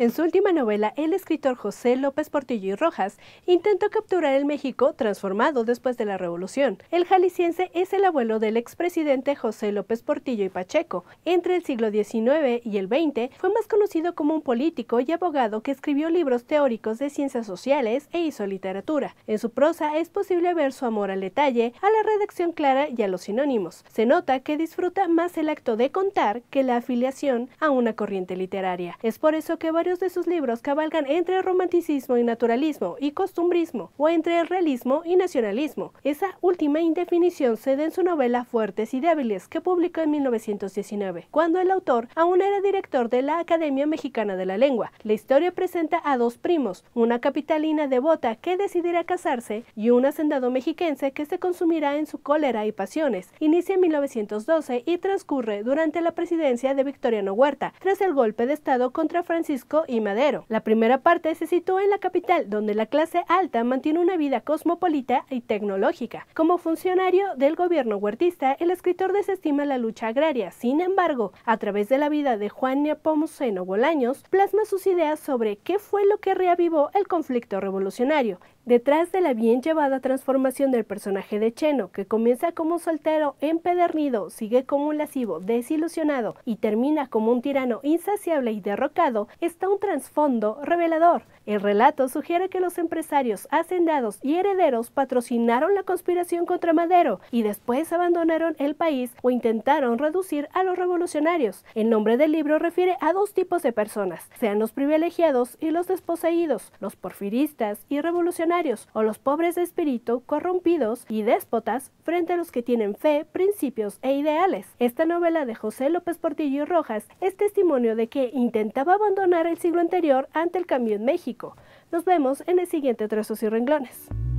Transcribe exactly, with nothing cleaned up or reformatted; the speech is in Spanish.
En su última novela, el escritor José López Portillo y Rojas intentó capturar el México transformado después de la Revolución. El jalisciense es el abuelo del expresidente José López Portillo y Pacheco. Entre el siglo diecinueve y el veinte fue más conocido como un político y abogado que escribió libros teóricos de ciencias sociales e hizo literatura. En su prosa es posible ver su amor al detalle, a la redacción clara y a los sinónimos. Se nota que disfruta más el acto de contar que la afiliación a una corriente literaria. Es por eso que varios de sus libros cabalgan entre romanticismo y naturalismo y costumbrismo, o entre realismo y nacionalismo. Esa última indefinición se da en su novela Fuertes y Débiles, que publicó en mil novecientos diecinueve, cuando el autor aún era director de la Academia Mexicana de la Lengua. La historia presenta a dos primos, una capitalina devota que decidirá casarse y un hacendado mexiquense que se consumirá en su cólera y pasiones. Inicia en mil novecientos doce y transcurre durante la presidencia de Victoriano Huerta, tras el golpe de Estado contra Francisco y Madero. La primera parte se sitúa en la capital, donde la clase alta mantiene una vida cosmopolita y tecnológica. Como funcionario del gobierno huertista, el escritor desestima la lucha agraria. Sin embargo, a través de la vida de Juan Nepomuceno Bolaños, plasma sus ideas sobre qué fue lo que reavivó el conflicto revolucionario. Detrás de la bien llevada transformación del personaje de Cheno, que comienza como un soltero empedernido, sigue como un lascivo desilusionado y termina como un tirano insaciable y derrocado, está un trasfondo revelador. El relato sugiere que los empresarios, hacendados y herederos patrocinaron la conspiración contra Madero y después abandonaron el país o intentaron reducir a los revolucionarios. El nombre del libro refiere a dos tipos de personas, sean los privilegiados y los desposeídos, los porfiristas y revolucionarios, o los pobres de espíritu, corrompidos y déspotas frente a los que tienen fe, principios e ideales. Esta novela de José López Portillo y Rojas es testimonio de que intentaba abandonar el siglo anterior ante el cambio en México. Nos vemos en el siguiente Trazos y Renglones.